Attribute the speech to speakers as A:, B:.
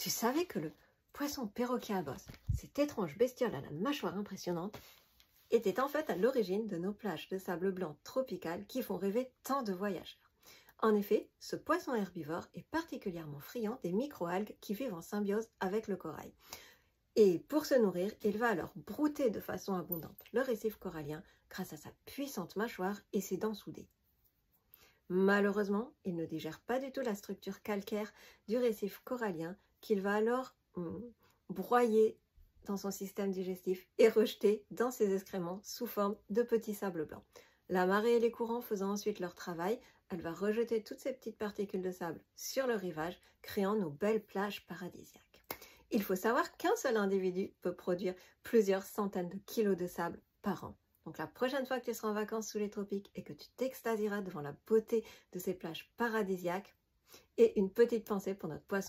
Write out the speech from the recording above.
A: Tu savais que le poisson perroquet à bosse, cette étrange bestiole à la mâchoire impressionnante, était en fait à l'origine de nos plages de sable blanc tropicales qui font rêver tant de voyageurs. En effet, ce poisson herbivore est particulièrement friand des microalgues qui vivent en symbiose avec le corail. Et pour se nourrir, il va alors brouter de façon abondante le récif corallien grâce à sa puissante mâchoire et ses dents soudées. Malheureusement, il ne digère pas du tout la structure calcaire du récif corallien qu'il va alors broyer dans son système digestif et rejeter dans ses excréments sous forme de petits sables blancs. La marée et les courants faisant ensuite leur travail, elle va rejeter toutes ces petites particules de sable sur le rivage, créant nos belles plages paradisiaques. Il faut savoir qu'un seul individu peut produire plusieurs centaines de kilos de sable par an. Donc la prochaine fois que tu seras en vacances sous les tropiques et que tu t'extasieras devant la beauté de ces plages paradisiaques, et une petite pensée pour notre poisson